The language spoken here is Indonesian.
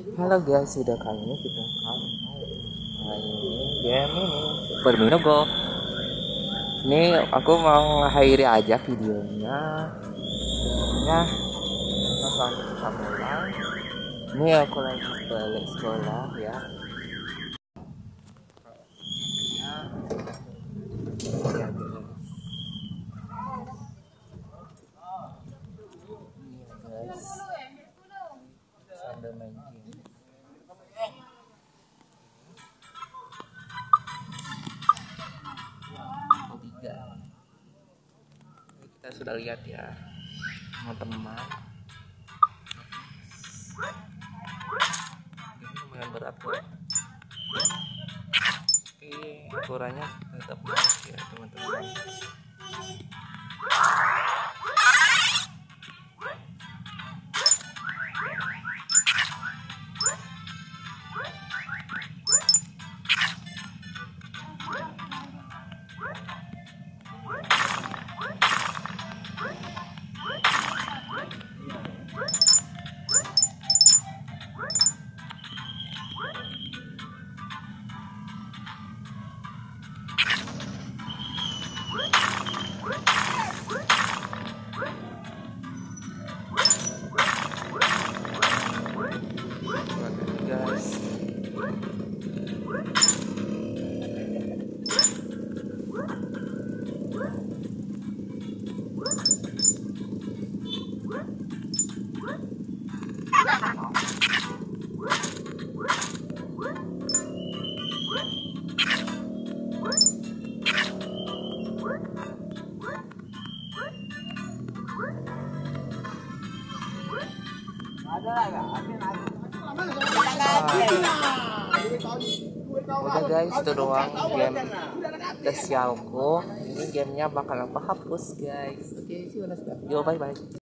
Halo guys, sudah kali ini kita akan main game ini Super Minogo. Ini aku mau mengakhiri aja videonya. Langsung kita mulai. Ini aku lagi balik sekolah ya. Ya guys. Sambil main game. Kita sudah lihat ya teman-teman, ini lumayan berat kok, tapi ukurannya tetap bagus ya teman-teman. Udah guys, itu doang game The Xiaoko. Ini gamenya bakal aku hapus guys. Oke, see you next time. Yo, bye bye.